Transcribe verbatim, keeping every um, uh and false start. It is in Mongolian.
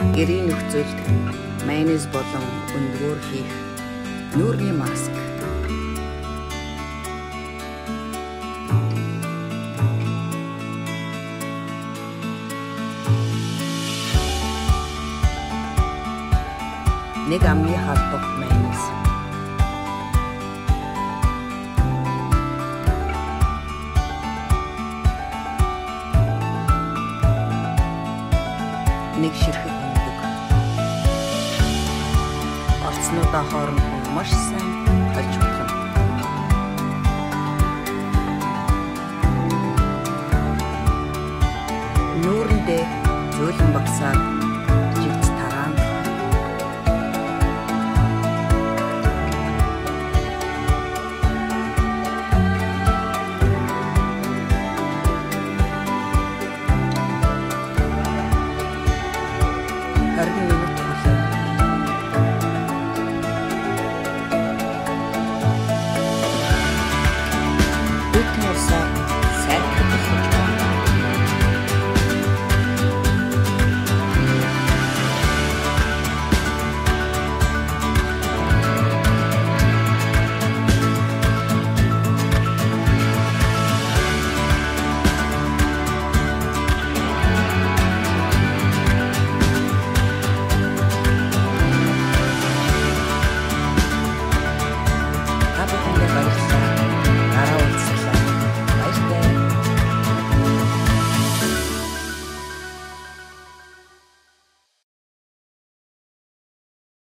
Гэрийн нөхцөлд майонез болон өндгөөр хийх нүүрний маск. Нэг амны халдвар майонез. Нэг ширхэг өндөг. Орцнуудаа хооронд маш сайн